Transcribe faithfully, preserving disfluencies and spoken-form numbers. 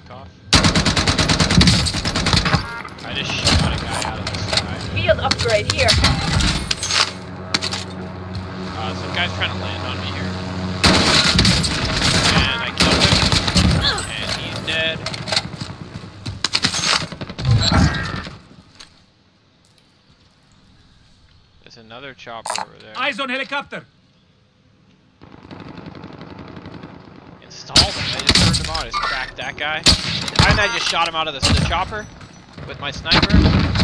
off. I just shot a guy out of the sky. Field upgrade here. Uh, some guy's trying to land on me here. And I killed him. And he's dead. There's another chopper over there. Eyes on helicopter. Installed him. I just turned him on. I just cracked that guy. And I just shot him out of the, the chopper with my sniper.